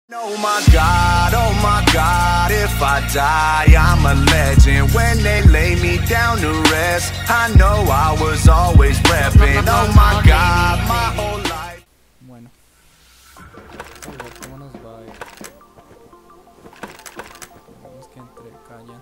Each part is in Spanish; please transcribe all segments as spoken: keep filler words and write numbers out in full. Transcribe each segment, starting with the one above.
Oh my God, oh my God, if I die, I'm a legend. When they lay me down to rest, I know I was always repping. Oh my God, my whole life. Bueno, vamos a ver cómo nos va a ir. Vamos que entre callan.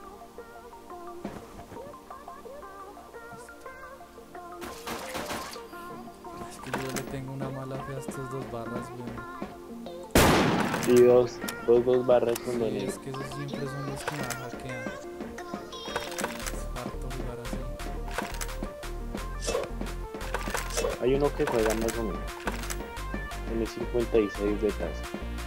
Es que yo le tengo una mala fe a estos dos barras, weón. Y dos, dos, dos barras con Sí, Daniel. es que esos siempre son los que me hackean. Es harto jugar así. Hay uno que juega más o menos. Tiene cincuenta y seis de casa.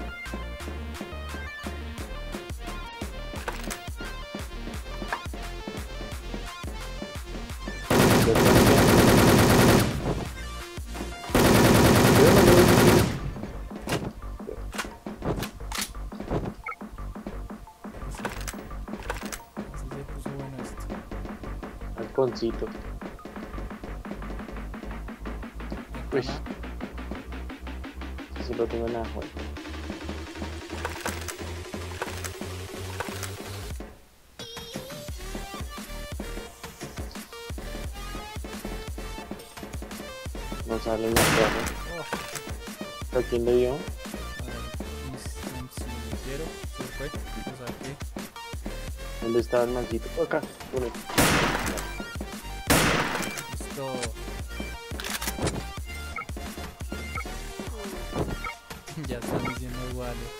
Así se puso bueno esto. Halconcito. Uy. Si lo tengo en la juega. No salen las barras. ¿A quién le dio? A ver, mis quiero, se fue, o sea que ¿Dónde estaba el mancito? Acá. Por ahí. esto. Ya están diciendo iguales.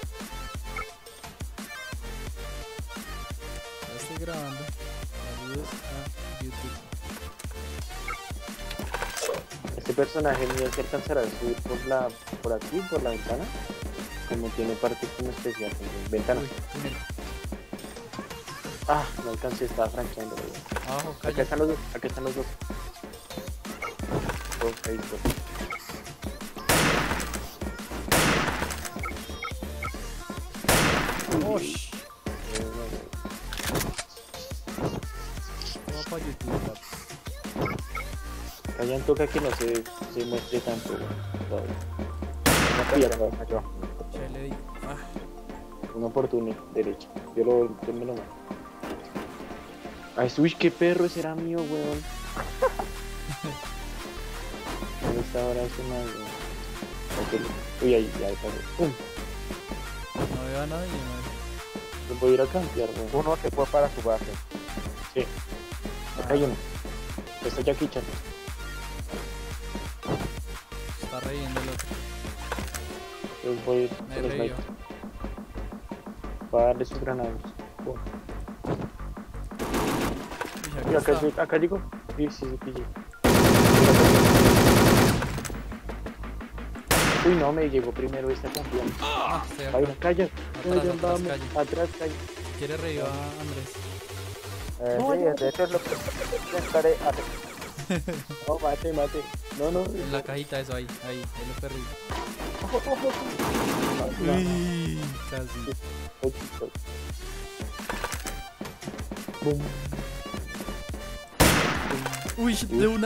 Ya estoy grabando. Saludos a YouTube. Este personaje mío se alcanzará a subir por la, por aquí, por la ventana. Como tiene partes como especiales. Ventana. Uy, túnel. Ah, no alcancé, estaba franqueando. Abajo, Acá calle. están los dos, acá están los dos. Dos, ahí, dos. Osh. Vamos para YouTube, papi. Callan toca que no se, se muestre tanto. Todavía. Una pilla, todavía, yo. Ya le di. Ah, Una oportunidad, derecha. Yo lo yo me lo mato. Ay, uy, qué perro, ese era mío, weón. ¿Dónde está ahora ese man, weón? Uy, ahí, ya, ahí pasó. ¡Pum! no veo a nadie, man. Me voy a ir a campear, weón. Uno que fue para su base. Sí, acá hay uno. Está Jackie Chan. Está reyendo el otro. Yo voy a ir Me con los reyo. snipers. Para darle sus granadas. Pum. Uy, Uy, aquí acá, está. acá llegó. Sí, sí, sí, pillé. Uy, no, me llegó primero esta campeón. Ah, estoy acá. Ay, calla. Atrás, Calla, atrás, vamos. calle. Atrás, calla. Quiere reír a Andrés. Eh, No, sí, ya, de hecho es lo que estaré hace. No, mate, mate. No, no. En la cajita, eso ahí, ahí, ahí los perritos. No. Uy, casi. Ay, chico. Bum. Uy, de una.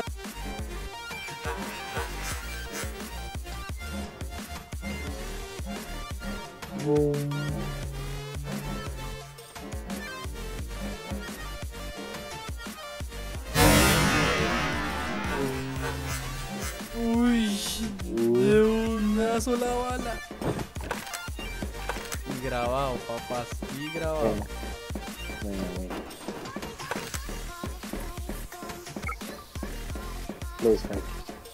Bum. Uy, de una sola bala. Y grabado, papás, y grabado. Bueno, bueno, bueno. Los hacks.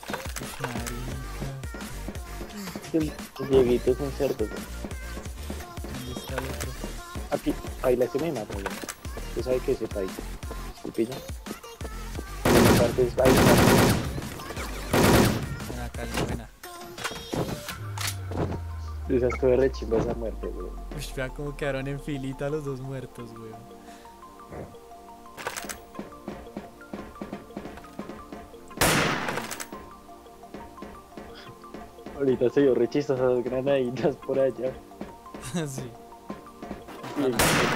Marica, Los dieguitos son cerdos. ¿dónde está el otro? Aquí, ahí la se me mata. Ya. Usted sabe que ese país. ¿Sí pilla? En partes, ahí está. Ven acá, buena. Esas que re chimba esa muerte, weón. Uy, vean cómo quedaron en filita los dos muertos, weón. Ahorita se dio re chistosas granaditas por allá. Sí. Bien.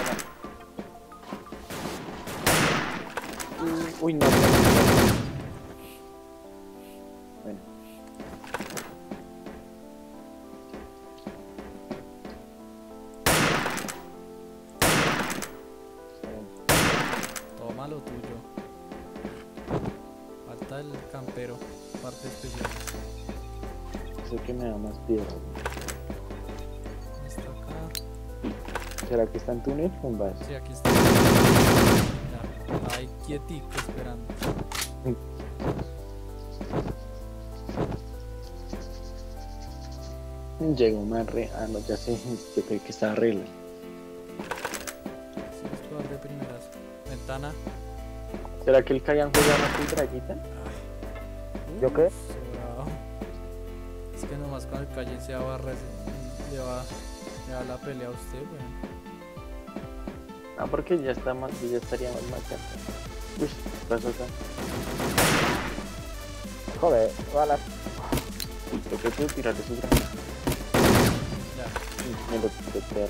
Uy, no. Bueno. campero, parte especial. Sé que me da más piedra. Está acá. ¿Será que está en túnel o en base? Sí, aquí está. Ya, ahí quietico esperando. Llegó más re... Ah, no, ya sé. Yo creí que estaba arregla. Sí, es jugador de primeras. Ventana. ¿Será que el Kayan juega más que el Draguita? ¿Yo qué? Sobrado. Es que nomás con el calle se va a res- le va, le va la pelea a usted, weón. Ah, porque ya está más, ya estaría más marcado. Uy, ¿qué pasó acá? Joder, balas. Lo que puedo tirarle su granada. Ya. Y me lo quité crear.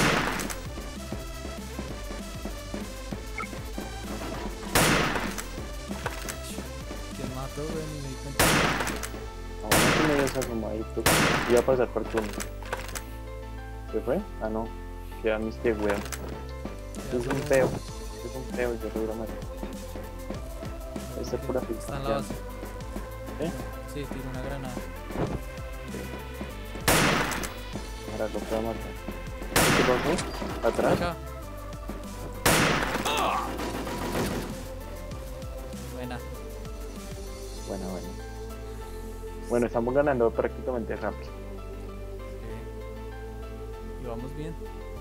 ¿Quién mató, weón? Ni me di cuenta. Ahora que me desasomó ahí, tú. Iba a pasar por túnel. ¿Se fue? Ah, no. Queda mis que weón. Ya Es un solo- feo. Es un feo, yo seguro más. Debe ser por aquí. Está en la Ya. base. ¿Eh? Sí, tiro una granada. Ahora lo puedo matar. ¿Qué pasó? ¿Atrás? Acá. Buena. Bueno, bueno. Bueno, estamos ganando prácticamente rápido. Sí. Y vamos bien.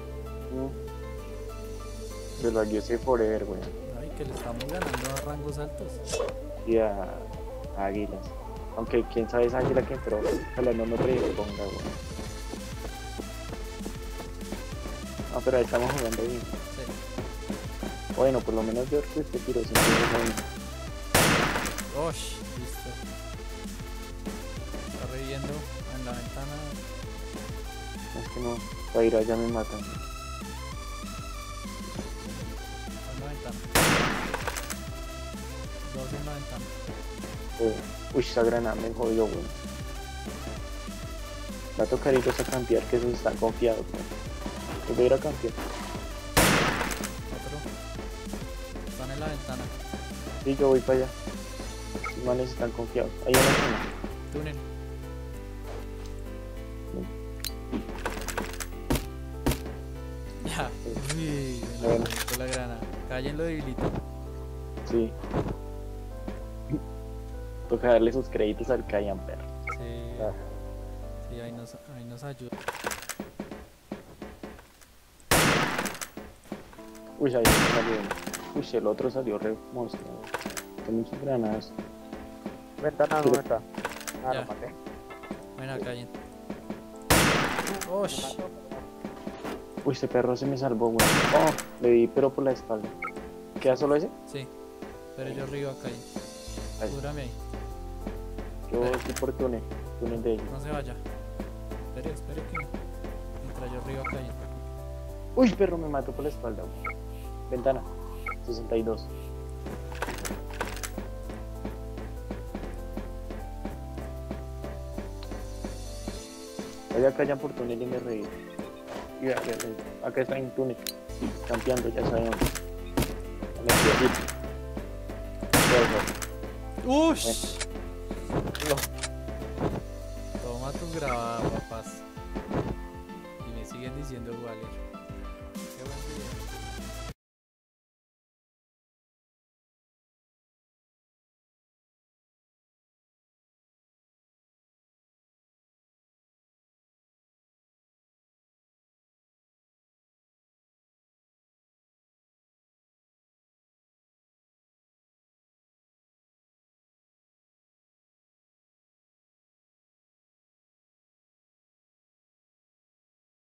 Mm. Se lo aguiese forever, weón. Ay, que le estamos ganando a rangos altos. Y a, a águilas. Aunque quién sabe esa águila que entró. Ojalá no nos reponga, weón. Ah, pero ahí estamos jugando bien. Sí. Bueno, por lo menos yo creo que este tiro siempre es bueno. Osh, listo. Está reviviendo en la ventana. Es que no, para ir allá me matan. En la ventana. Dos en la ventana. Eh, uy, esa granada me jodió, weón. Va a tocar irlos a campear, que esos están confiados, weón. Pues voy a ir a campear. Otro. Están en la ventana. Sí, yo voy para allá. Los manes están confiados. Ahí en la zona. Túnel. Ya. Uy, me la Bueno. con la grana. Calle en lo debilito. Sí. Toca darle sus créditos al Kayan, perro. Sí. Ah. Sí, ahí nos, ahí nos ayuda. Uy, ahí salió. Uy, el otro salió re monstruo. Con muchas granadas. Ventana, ¿dónde está? Ah, Ya. lo maté. Buena calle. Me Osh. mató. Uy, ese perro se me salvó, weón. Oh, le di pero por la espalda. ¿Queda solo ese? Sí. Pero yo arriba calle. Ahí. Cúbrame ahí. Yo estoy por túnel. Túnel de ellos. No se vaya. Espere, espere que. Mientras yo arriba calle. Uy, perro, me mató por la espalda, weón. Ventana. sesenta y dos. Vaya Kayan por túnel y me reí. Y vea, vea, vea. Acá está en túnel. Campeando, ya sabe dónde. En el piecito. ¡Ush! No. Toma tu grabada, papás. Y me siguen diciendo Waller. Qué buen video.